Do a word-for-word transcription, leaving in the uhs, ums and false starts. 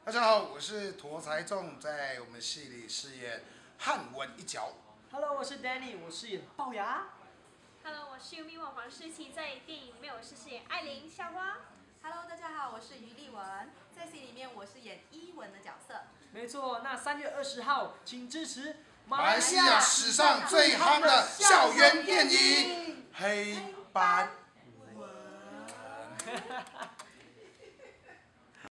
大家好，我是陀才仲，在我们戏里饰演汉文一角。 Hello， 我是 Danny， 我饰演龅牙。 Hello， 我是咪网黄诗琪，在电影里面我是饰演艾琳校花。 Hello， 大家好，我是于丽文，在戏里面我是演伊文的角色。 没错，那三月二十号，请支持马来西亚史上最夯的校园电影《黑斑纹》。